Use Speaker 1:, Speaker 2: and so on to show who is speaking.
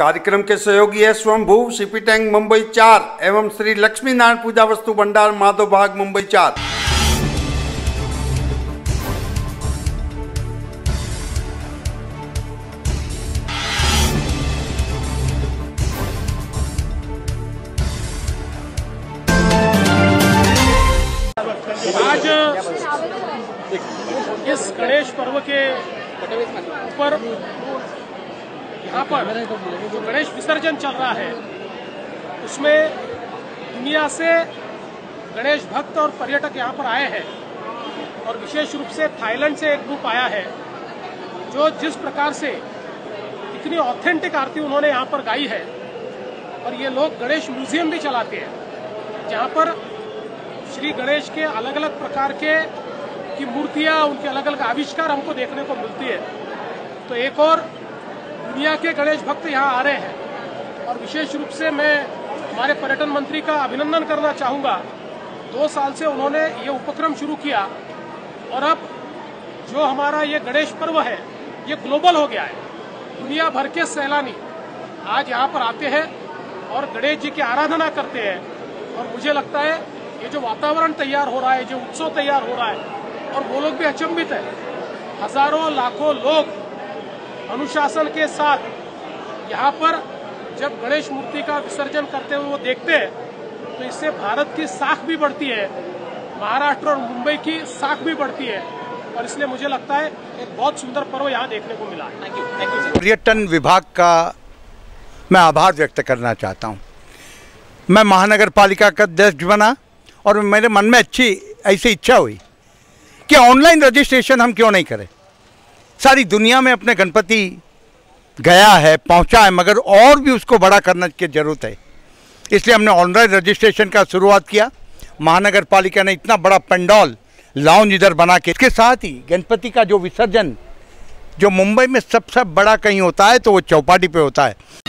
Speaker 1: कार्यक्रम के सहयोगी है स्वयंभू सीपी टैंक मुंबई 4 एवं श्री लक्ष्मी नारायण पूजा वस्तु भंडार माधव बाग मुंबई 4।
Speaker 2: आज इस गणेश पर्व के ऊपर यहाँ पर जो गणेश विसर्जन चल रहा है उसमें दुनिया से गणेश भक्त और पर्यटक यहाँ पर आए हैं और विशेष रूप से थाईलैंड से एक ग्रुप आया है जो जिस प्रकार से इतनी ऑथेंटिक आरती उन्होंने यहाँ पर गाई है। और ये लोग गणेश म्यूजियम भी चलाते हैं जहाँ पर श्री गणेश के अलग अलग प्रकार की मूर्तियां, उनके अलग अलग आविष्कार हमको देखने को मिलती है। तो एक और दुनिया के गणेश भक्त यहाँ आ रहे हैं और विशेष रूप से मैं हमारे पर्यटन मंत्री का अभिनंदन करना चाहूँगा। 2 साल से उन्होंने ये उपक्रम शुरू किया और अब जो हमारा ये गणेश पर्व है ये ग्लोबल हो गया है। दुनिया भर के सैलानी आज यहाँ पर आते हैं और गणेश जी की आराधना करते हैं। और मुझे लगता है ये जो वातावरण तैयार हो रहा है, जो उत्सव तैयार हो रहा है, और वो लोग भी अचंभित है। हजारों लाखों लोग अनुशासन के साथ यहाँ पर जब गणेश मूर्ति का विसर्जन करते हुए वो देखते हैं तो इससे भारत की साख भी बढ़ती है, महाराष्ट्र और मुंबई की साख भी बढ़ती है। और इसलिए मुझे लगता है एक बहुत सुंदर पर्व यहाँ देखने को मिला है। Thank you.
Speaker 3: पर्यटन विभाग का मैं आभार व्यक्त करना चाहता हूँ। मैं महानगर पालिका का अध्यक्ष बना और मेरे मन में ऐसी इच्छा हुई कि ऑनलाइन रजिस्ट्रेशन हम क्यों नहीं करें। सारी दुनिया में अपने गणपति गया है, पहुंचा है, मगर और भी उसको बड़ा करने की ज़रूरत है। इसलिए हमने ऑनलाइन रजिस्ट्रेशन का शुरुआत किया। महानगर पालिका ने इतना बड़ा पंडाल लाउंज इधर बना के, इसके साथ ही गणपति का जो विसर्जन जो मुंबई में सबसे बड़ा कहीं होता है तो वो चौपाटी पे होता है।